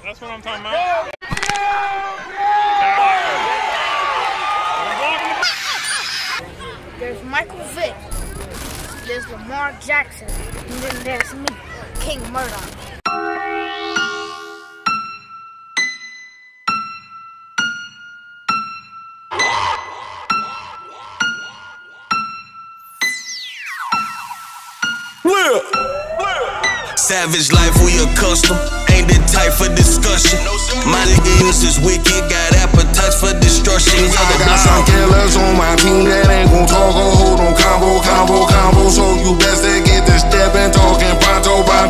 That's what I'm talking about. There's Michael Vick. There's Lamar Jackson. And then there's me, King Murdock. Savage life, we accustomed. Ain't the type for discussion. My niggas is wicked, got appetites for destruction. I got some killers on my team that ain't gon' talk or hold on combo. So you best to get the step and talking pronto.